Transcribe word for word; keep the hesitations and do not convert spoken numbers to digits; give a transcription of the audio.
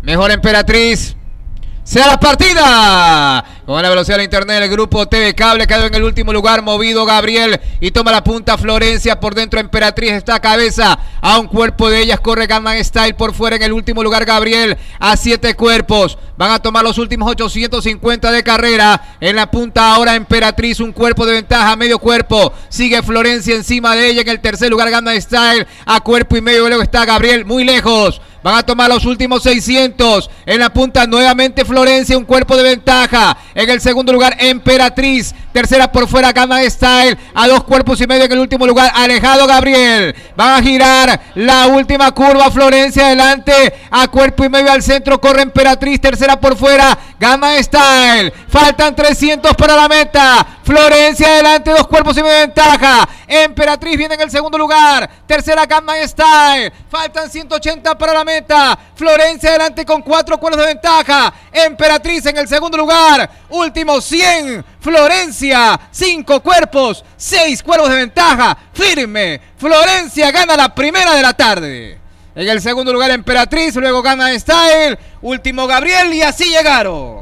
Mejor Emperatriz. ¡Sea la partida! Con la velocidad de internet, el grupo T V Cable quedó en el último lugar, movido Gabriel y toma la punta Florencia. Por dentro Emperatriz está a cabeza, a un cuerpo de ellas corre Gangnam Style. Por fuera en el último lugar Gabriel, a siete cuerpos. Van a tomar los últimos ochocientos cincuenta de carrera. En la punta ahora Emperatriz, un cuerpo de ventaja, medio cuerpo. Sigue Florencia encima de ella. En el tercer lugar Gangnam Style, a cuerpo y medio. Luego está Gabriel muy lejos. Van a tomar los últimos seiscientos. En la punta nuevamente Florencia, un cuerpo de ventaja. En el segundo lugar Emperatriz. Tercera por fuera Gangnam Style. A dos cuerpos y medio en el último lugar. Alejado Gabriel. Van a girar la última curva. Florencia adelante. A cuerpo y medio al centro corre Emperatriz. Tercera por fuera Gangnam Style. Faltan trescientos para la meta. Florencia adelante. Dos cuerpos y medio de ventaja. Emperatriz viene en el segundo lugar. Tercera Gangnam Style. Faltan ciento ochenta para la meta. Florencia adelante con cuatro cuerpos de ventaja. Emperatriz en el segundo lugar. Último cien. Florencia, cinco cuerpos, seis cuerpos de ventaja. Firme. Florencia gana la primera de la tarde. En el segundo lugar Emperatriz, luego Gangnam Style, último Gabriel y así llegaron.